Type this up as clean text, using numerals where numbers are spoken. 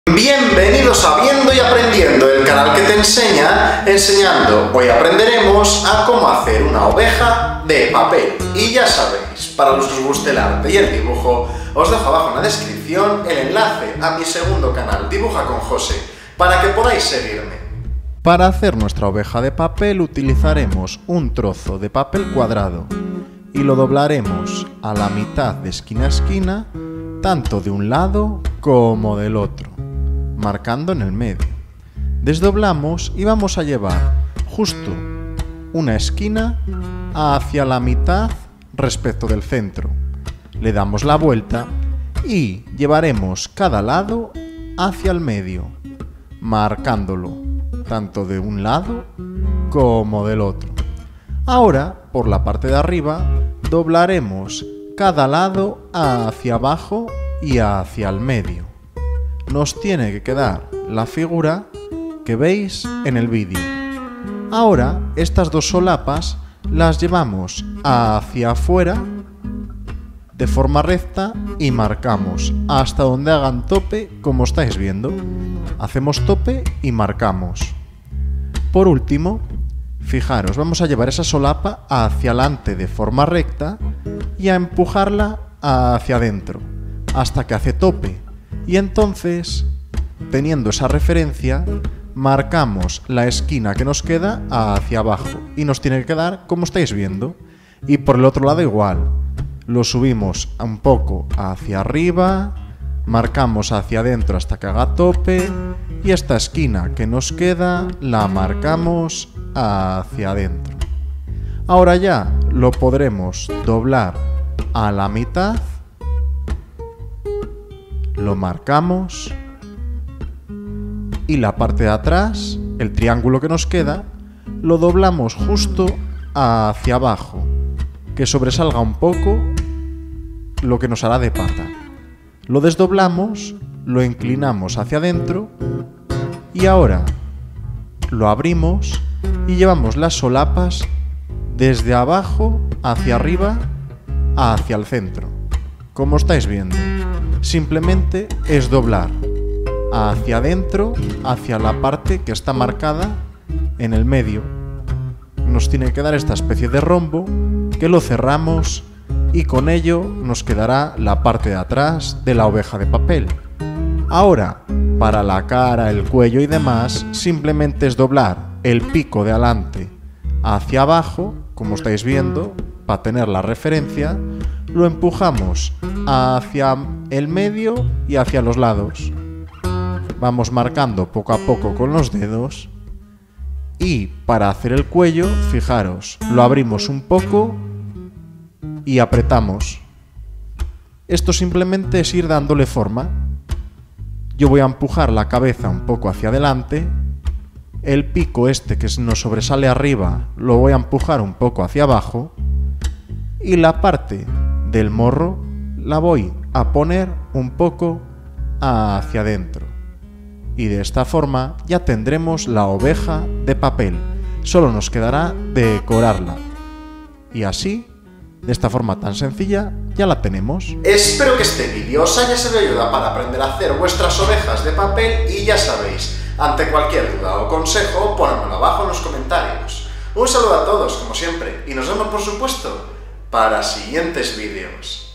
Bienvenidos a Viendo y Aprendiendo, el canal que te enseña enseñando. Hoy aprenderemos a cómo hacer una oveja de papel. Y ya sabéis, para los que os guste el arte y el dibujo, os dejo abajo en la descripción el enlace a mi segundo canal, Dibuja con José, para que podáis seguirme. Para hacer nuestra oveja de papel utilizaremos un trozo de papel cuadrado y lo doblaremos a la mitad de esquina a esquina, tanto de un lado como del otro, marcando en el medio. Desdoblamos y vamos a llevar justo una esquina hacia la mitad respecto del centro. Le damos la vuelta y llevaremos cada lado hacia el medio, marcándolo tanto de un lado como del otro. Ahora, por la parte de arriba, doblaremos cada lado hacia abajo y hacia el medio. Nos tiene que quedar la figura que veis en el vídeo. Ahora, estas dos solapas las llevamos hacia afuera de forma recta y marcamos hasta donde hagan tope, como estáis viendo. Hacemos tope y marcamos. Por último, fijaros, vamos a llevar esa solapa hacia adelante de forma recta y a empujarla hacia adentro hasta que hace tope. Y entonces, teniendo esa referencia, marcamos la esquina que nos queda hacia abajo y nos tiene que quedar como estáis viendo. Y por el otro lado igual, lo subimos un poco hacia arriba, marcamos hacia adentro hasta que haga tope y esta esquina que nos queda la marcamos hacia adentro. Ahora ya lo podremos doblar a la mitad, lo marcamos y la parte de atrás, el triángulo que nos queda, lo doblamos justo hacia abajo, que sobresalga un poco lo que nos hará de pata. Lo desdoblamos, lo inclinamos hacia adentro y ahora lo abrimos y llevamos las solapas desde abajo hacia arriba hacia el centro. Como estáis viendo, simplemente es doblar hacia adentro, hacia la parte que está marcada en el medio. Nos tiene que dar esta especie de rombo que lo cerramos y con ello nos quedará la parte de atrás de la oveja de papel. Ahora, para la cara, el cuello y demás, simplemente es doblar el pico de adelante hacia abajo, como estáis viendo, para tener la referencia, lo empujamos hacia el medio y hacia los lados. Vamos marcando poco a poco con los dedos y para hacer el cuello, fijaros, lo abrimos un poco y apretamos. Esto simplemente es ir dándole forma. Yo voy a empujar la cabeza un poco hacia adelante, el pico este que nos sobresale arriba lo voy a empujar un poco hacia abajo y la parte del morro la voy a poner un poco hacia adentro. Y de esta forma ya tendremos la oveja de papel. Solo nos quedará decorarla. Y así, de esta forma tan sencilla, ya la tenemos. Espero que este vídeo os haya servido de ayuda para aprender a hacer vuestras ovejas de papel y ya sabéis, ante cualquier duda o consejo, ponedmelo abajo en los comentarios. Un saludo a todos, como siempre, y nos vemos por supuesto para siguientes vídeos.